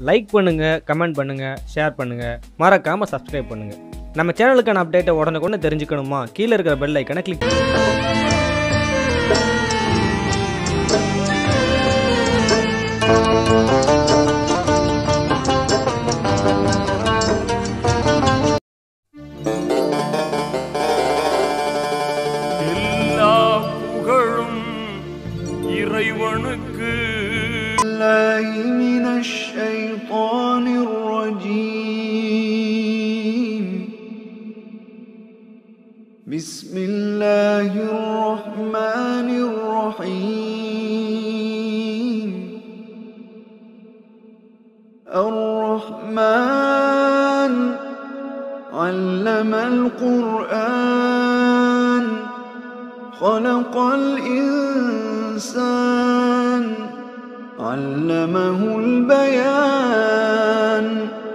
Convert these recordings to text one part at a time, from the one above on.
லைக் பண்ணுங்கள், கமெண்ட் பண்ணுங்கள், ஷேர் பண்ணுங்கள், மறக்காமல் சப்ஸ்கிரைப் பண்ணுங்கள். நம்ம சேனலுக்கான அப்டேட்டை உடனுக்குடனே தெரிஞ்சுக்கணுமா? கீழே இருக்கிற பெல் ஐக்கனை கிளிக் பண்ணுங்கள். من الشيطان الرجيم. بسم الله الرحمن الرحيم. الرحمن علم القرآن خلق الإنسان علمه البيان.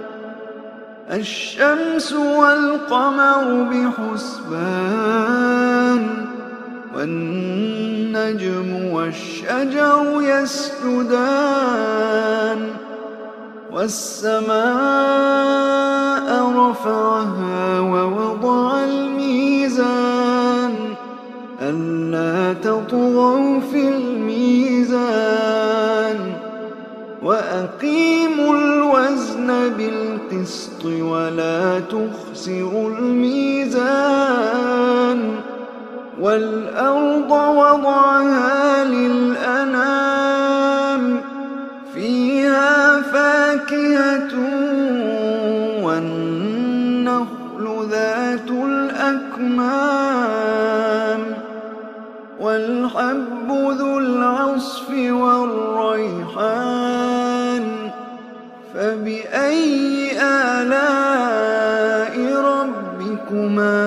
الشمس والقمر بحسبان والنجم والشجر يسجدان. والسماء رفعها ووضع الميزان ألا تطغوا في الميزان وأقيموا الوزن بالقسط ولا تخسروا الميزان. والأرض وضعها للأنام فيها فاكهة والنخل ذات الأكمام والحب ذو العصف والريحان. فبأي آلاء ربكما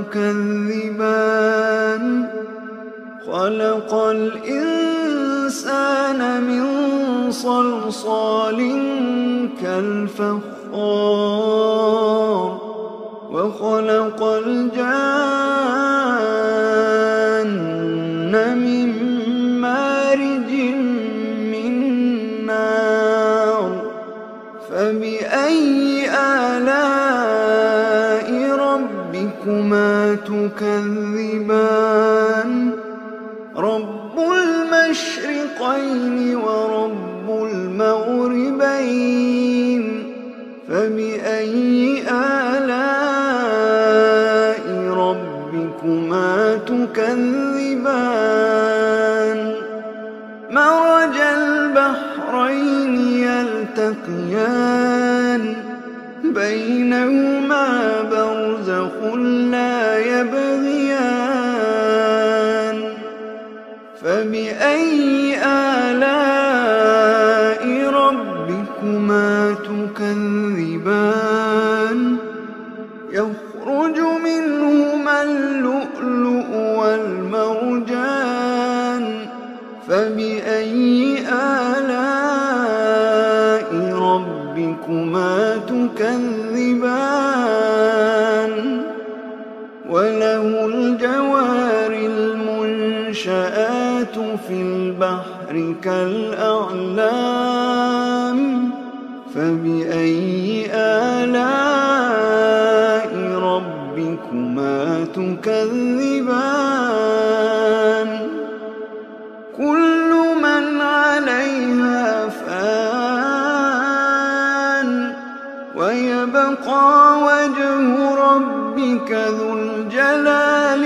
تكذبان؟ خلق الإنسان من صلصال كالفخار وخلق الجان من مارج من نار. فبأي آلاء ربكما تكذبان؟ رب المشرقين ورب المغربين. فبأي آلاء ربكما تكذبان؟ مرج البحرين يلتقيان بينهما برزخ لا يبغيان. فبأي آلاء ربكما تكذبان؟ يخرج منهما اللؤلؤ والمرجان. فبأي آلاء ربكما تكذبان؟ وله الجوار المنشآت في البحر كالأعلام. فبأي آلاء ربكما تكذبان؟ كل من عليها فان ويبقى وجه ربك ذو الجلال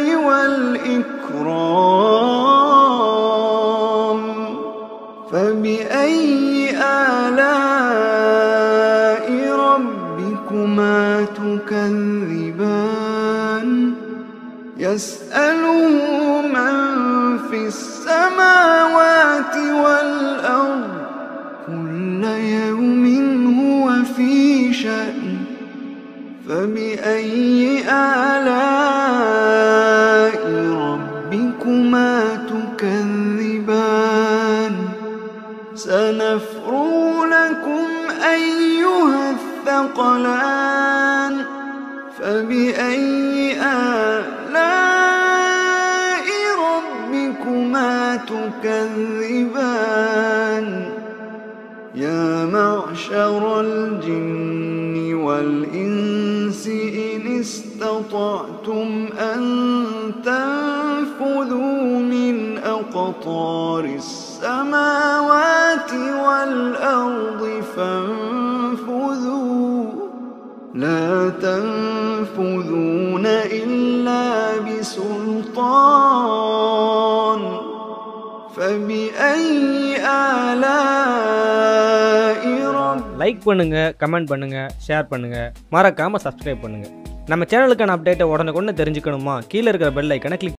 والإكرام. فبأي آلاء ربكما تكذبان؟ يسأله من في السماوات والأرض كل يوم هو في شأن. فبأي آلاء ربكما تكذبان؟ سنفرغ لكم أيها الثقلان. فبأي آلاء ربكما تكذبان؟ يا معشر معشر الجن والإنس إن استطعتم أن تنفذوا من أقطار السماوات والأرض فانفذوا لا تنفذون إلا بسلطان فبأي آلاء லைக் பண்ணுங்க, கமெண்ட் பண்ணுங்க, ஷேர் பண்ணுங்க, மறக்காம சப்ஸ்கிரைப் பண்ணுங்க. நம்ம சேனலுக்கான அப்டேட்டை உடனுக்குடனே தெரிஞ்சுக்கணுமா? கீழே இருக்கிற பெல் ஐக்கனை கிளிக்